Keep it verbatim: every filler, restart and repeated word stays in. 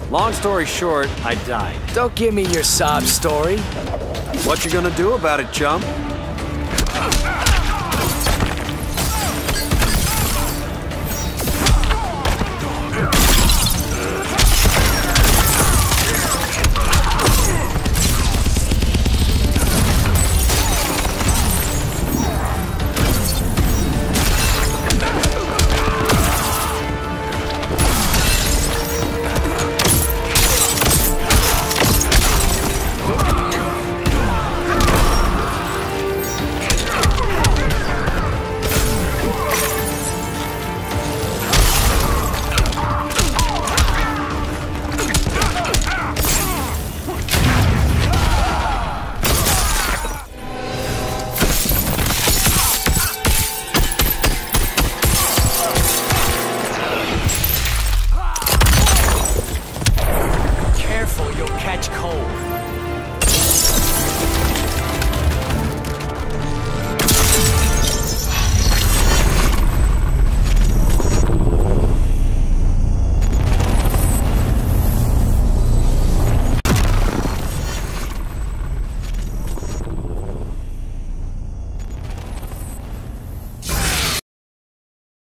Long story short, I died. Don't give me your sob story. What you gonna do about it, chump?